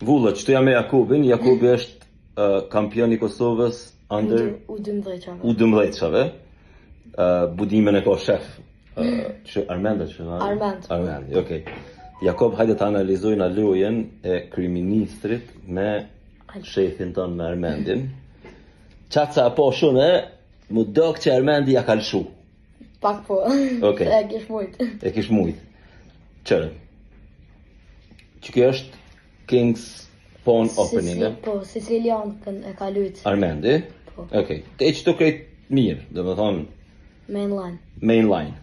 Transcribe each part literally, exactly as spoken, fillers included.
Vullët, që të jam me Jakubin, Jakubi është uh, kampion i Kosovës under U dëmbëdhjeçave. U dëmbëdhjeçave. Uh, budimin e ka shef. Uh, që Armenda që na? Armend. Armend, okej. Okay. Jakob, hajde të analizojnë lojën e kryeministrit me shefin ton me Armendin. Qaca po shune, mu dok që Armendi ja kalshu. Pak po. Okej. E kish mujt. E kish mujt. Qërë. Që kjo është King's Pawn Opening, e? Po, Sicilian e ka lyt. Armendi? Po. Okej. Te që të krejt mirë, dhe me thonë Mainline. mainline.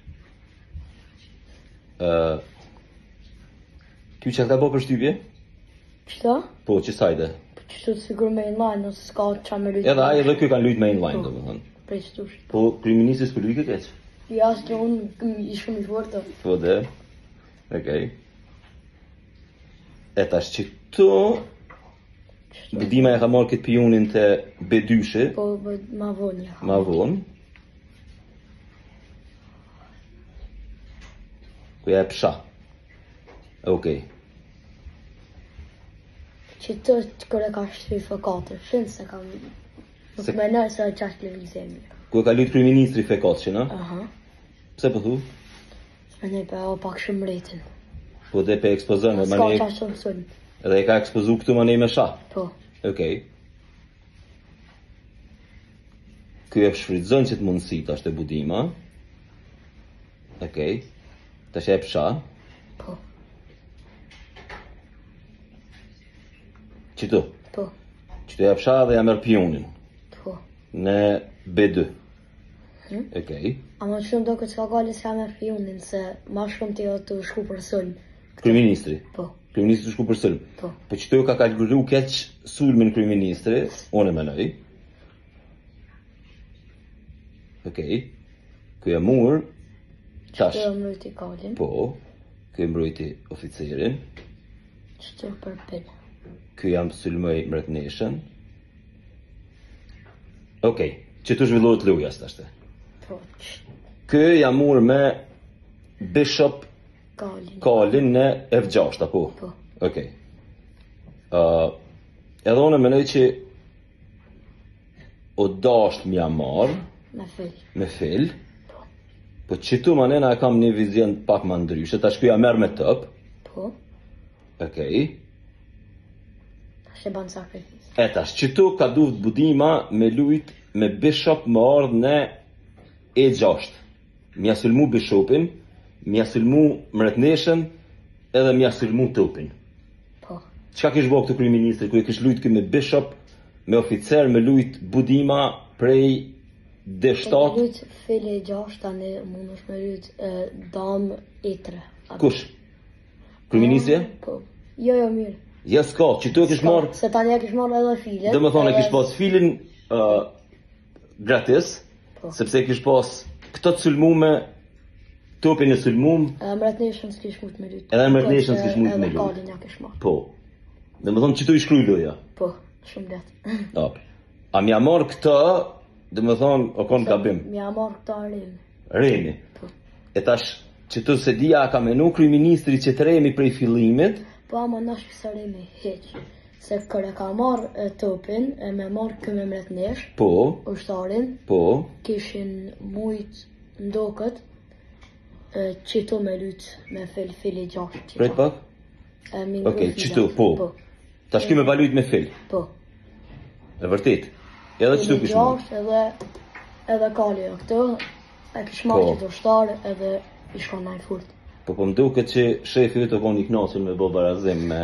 Uh, Kjo që ka po për shtypje? Qëta? Po, që sajde? Qëtu të sigur mainline, ose s'ka qa me lyt. Edhe ai edhe kjo kanë lyt mainline, dhe me thonë. Prej qëtush. Po, kryeministri s'ku lyt këtë? Ja, s'ke unë ishëm i shvortë. Po dhe. Okej. E tash që këtu, Budima e ka marrë këtë pionin të bedyshe, Po, bë, ma vonë ja. ma vonë. Ku ja e psha. Okej. Që të të kërë ka shtu F katër, shinë se kam... Nuk Se- me nërë se qashtë levizemi. Ku e ka lyt kryeministri F katër që, na? Aha. Pse po thu? Me ne pe o pak shumë rritin. Po dhe pe ekspozën, dhe S'ka ma ne, qashtë të mësën. edhe e ka ekspozu këtu ma ne me sha. Po. Okej. Ky e shfrytëzon që të mundësi tash të Budima. Okej. Tash e psha. Po. Qëtu. Po. Qëtu e psha dhe ja merr pionin. Po. Në B dy. Hmm? Okej. Ama shumë do këtë ka gali s'ka me fjunin, se ma shumë të jo të shku për sëllë. Kryeministri. Po. Kryeministri shku për sulm. Po. Po qëtu ka kalkulu keq sulmin kryeministri, unë e menoj. Okej. Ky e mur, tash. Që të mryti kalin. Po. Ky e mbrojti oficerin. Që të për pinë. Ky jam sulmoj mretneshën. Okej. Qëtu zhvillohet loja s'tashte. Po. Që Ky jam mur me Bishop kalin. Kalin në F gjashtë, apo? Po. Okej. Uh, edhe unë menoj që o dasht m'ja marë Me fill. me fil, po qëtu ma nena e kam një vizion pak ma ndryshe, tash kjo ja merë me tëp, Po. okej. Tash e banë sakrifis. E tash, qëtu ka duhet Budima me lujt me Bishop më ardhë në E gjashtë. Mja sulmu Bishopin, mja sulmu mretneshën, edhe mja sulmu tëpin. Po. Çka kish bëu këtë kryeministri, ku e kish lujt kë me Bishop, me oficer, me lujt Budima prej D Me shtatë. lyt fili e gjashtë, tani mund është me lyt dam e tre. Kush? Kryeministri? Po. Jo, jo, mirë. Ja s'ka, që tu e kish marrë, Se tani e kish marrë edhe filet. dhe me thonë e kish pas filin uh, gratis, Po. sepse e kish pas këtë të sulmume, topin e sulmum, E mretneshën s'kish mujt me lyt. Edhe mretneshën Po, s'kish se mujt me Edhe lut. kalin ja kish marrë. po. Dhe me thonë që tu i shkruj loja. Po, shumë letë. Hap. A mja marrë këtë, dhe me thonë, o konë gabim. Mja marrë këta rrim. Remi. Po. E tash, që tu se dia ka menu kryeministri që të remi prej fillimit, Po ama nash kësa rrimi heq. Se kër e ka marrë e topin, e me marrë këme mretnesh, po, ushtarin, po, kishin mujt ndokët, e, qitu me lyt me fil fili gjashtë. prej pak. E min Okej, grupi qitu, gjashtë. po. Po. Tash kime valujt me fil. Po. E vërtet. Edhe që tu Fili kish marrë. gjashtë edhe edhe kali jo këtu, e kish marrë Po. qitu ushtar edhe i shkon naj furt. Po po mduket që shefi të konë i knasur me bo barazim me...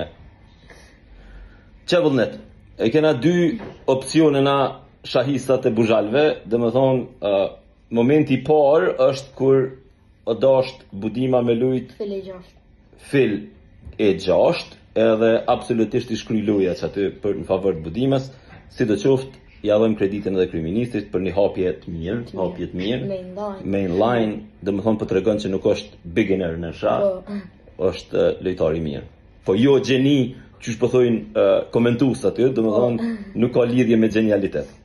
Që vullnet, e kena dy opcionena shahistat e buzhalve, dhe me thonë, uh, momenti parë është kur o dasht Budima me lujt Fili gjashtë. fil e gjashtë, edhe absolutisht i shkruj loja që aty për në favor të Budimas, si do qoftë, ja dhojmë kreditin edhe kryeministrit për një hapje të mirë, hapje të mirë, Mainline. mainline, dhe më thonë për të regon që nuk është beginner në shah, Po. është uh, lojtar i mirë. Po jo gjeni, që shpëthojnë uh, komentus aty, dhe më thonë nuk ka lidhje me gjenialitet.